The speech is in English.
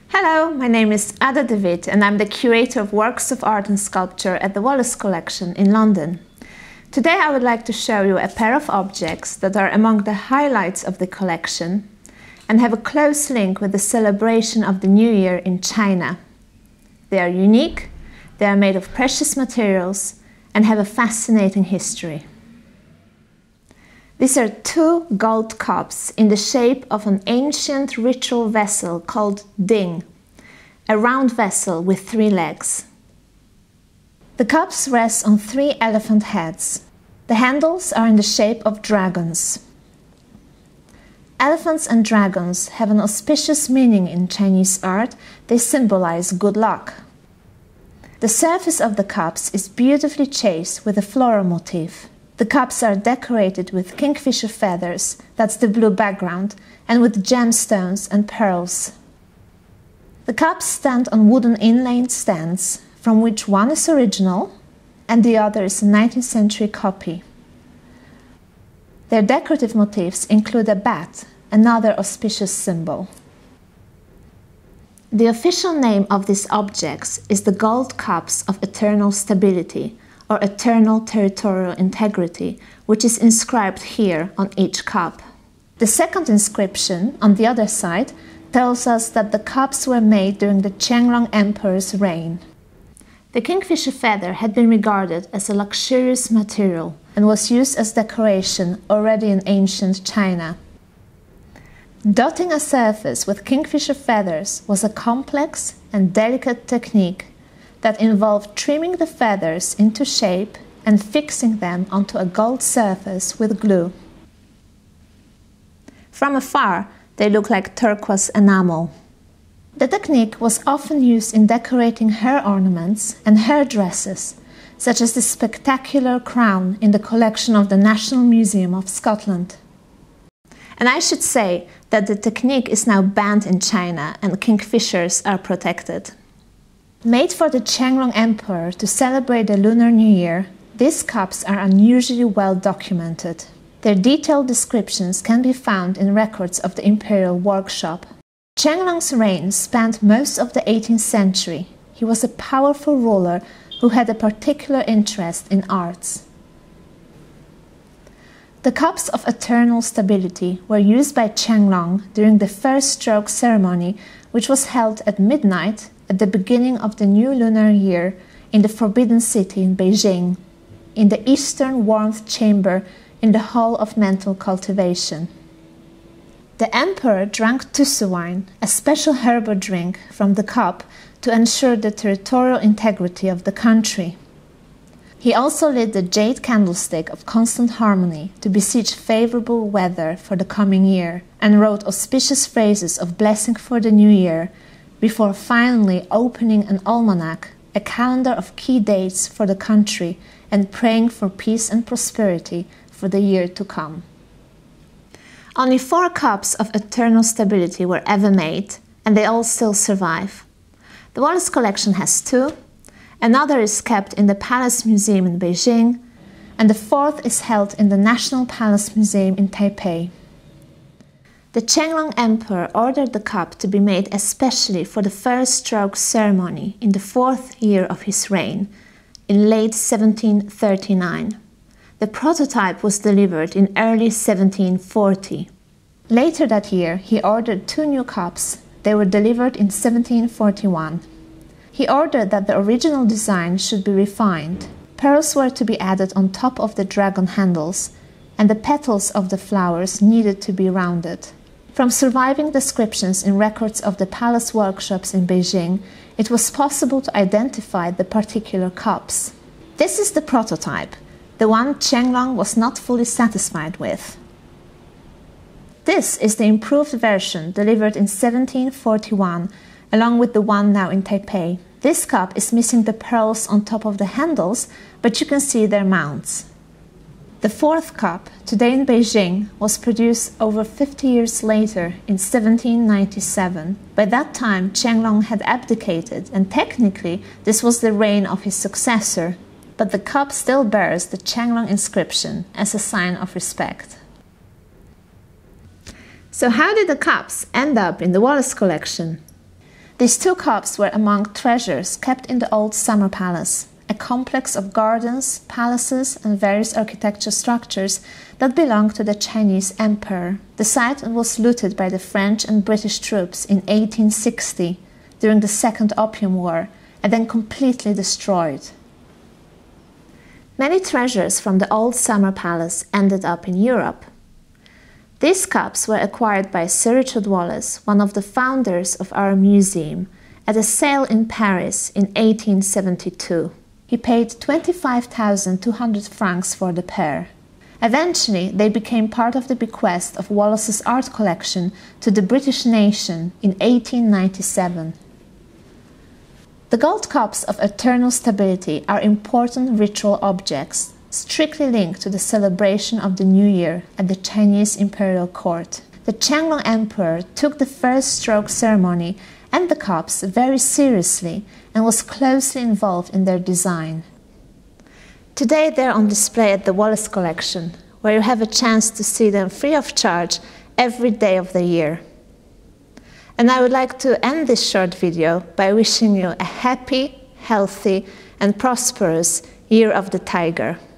Hello, my name is Ada de Wit and I'm the curator of works of art and sculpture at the Wallace collection in London. Today I would like to show you a pair of objects that are among the highlights of the collection and have a close link with the celebration of the New Year in China. They are unique, they are made of precious materials and have a fascinating history. These are two gold cups in the shape of an ancient ritual vessel called ding, a round vessel with 3 legs. The cups rest on 3 elephant heads. The handles are in the shape of dragons. Elephants and dragons have an auspicious meaning in Chinese art. They symbolize good luck. The surface of the cups is beautifully chased with a floral motif. The cups are decorated with kingfisher feathers, that's the blue background, and with gemstones and pearls. The cups stand on wooden inlaid stands, from which one is original and the other is a 19th century copy. Their decorative motifs include a bat, another auspicious symbol. The official name of these objects is the Gold Cups of Eternal Stability, or eternal territorial integrity, which is inscribed here on each cup. The second inscription, on the other side, tells us that the cups were made during the Qianlong Emperor's reign. The kingfisher feather had been regarded as a luxurious material and was used as decoration already in ancient China. Dotting a surface with kingfisher feathers was a complex and delicate technique that involved trimming the feathers into shape and fixing them onto a gold surface with glue. From afar, they look like turquoise enamel. The technique was often used in decorating hair ornaments and hair dresses, such as the spectacular crown in the collection of the National Museum of Scotland. And I should say that the technique is now banned in China and kingfishers are protected. Made for the Qianlong Emperor to celebrate the Lunar New Year, these cups are unusually well documented. Their detailed descriptions can be found in records of the Imperial Workshop. Qianlong's reign spanned most of the 18th century. He was a powerful ruler who had a particular interest in arts. The cups of eternal stability were used by Qianlong during the first stroke ceremony, which was held at midnight at the beginning of the new lunar year in the Forbidden City in Beijing, in the Eastern Warmth Chamber in the Hall of Mental Cultivation. The emperor drank tusu wine, a special herbal drink, from the cup to ensure the territorial integrity of the country. He also lit the jade candlestick of constant harmony to beseech favorable weather for the coming year and wrote auspicious phrases of blessing for the new year before finally opening an almanac, a calendar of key dates for the country, and praying for peace and prosperity for the year to come. Only 4 cups of eternal stability were ever made, and they all still survive. The Wallace collection has 2, another is kept in the Palace Museum in Beijing, and the 4th is held in the National Palace Museum in Taipei. The Qianlong Emperor ordered the cup to be made especially for the first stroke ceremony in the 4th year of his reign, in late 1739. The prototype was delivered in early 1740. Later that year, he ordered 2 new cups. They were delivered in 1741. He ordered that the original design should be refined. Pearls were to be added on top of the dragon handles, and the petals of the flowers needed to be rounded. From surviving descriptions in records of the palace workshops in Beijing, it was possible to identify the particular cups. This is the prototype, the one Qianlong was not fully satisfied with. This is the improved version delivered in 1741, along with the one now in Taipei. This cup is missing the pearls on top of the handles, but you can see their mounts. The 4th cup, today in Beijing, was produced over 50 years later in 1797. By that time, Qianlong had abdicated, and technically this was the reign of his successor, but the cup still bears the Qianlong inscription as a sign of respect. So how did the cups end up in the Wallace collection? These 2 cups were among treasures kept in the old summer palace, a complex of gardens, palaces, and various architecture structures that belonged to the Chinese emperor. The site was looted by the French and British troops in 1860 during the Second Opium War and then completely destroyed. Many treasures from the old summer palace ended up in Europe. These cups were acquired by Sir Richard Wallace, one of the founders of our museum, at a sale in Paris in 1872. He paid 25,200 francs for the pair. Eventually, they became part of the bequest of Wallace's art collection to the British nation in 1897. The gold cups of eternal stability are important ritual objects, strictly linked to the celebration of the New Year at the Chinese imperial court. The Qianlong emperor took the first stroke ceremony and the cups very seriously and was closely involved in their design. Today they are on display at the Wallace collection, where you have a chance to see them free of charge every day of the year. And I would like to end this short video by wishing you a happy, healthy, and prosperous Year of the Tiger.